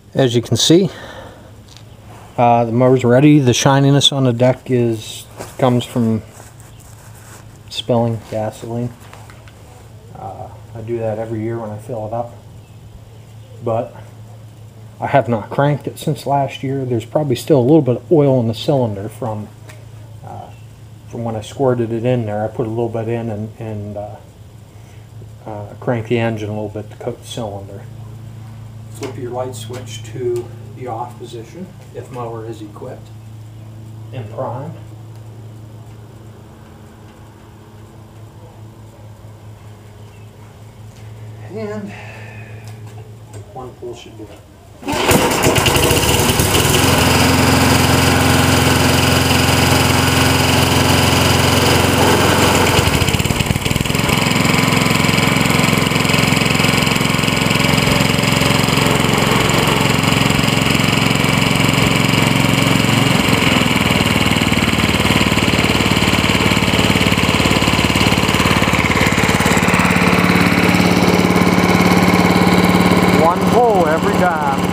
As you can see, the mower's ready. The shininess on the deck comes from spilling gasoline. I do that every year when I fill it up, but I have not cranked it since last year. There's probably still a little bit of oil in the cylinder from when I squirted it in there. I put a little bit in and crank the engine a little bit to coat the cylinder. Flip your light switch to the off position if mower is equipped and primed. And one pull should do it. One pull every time.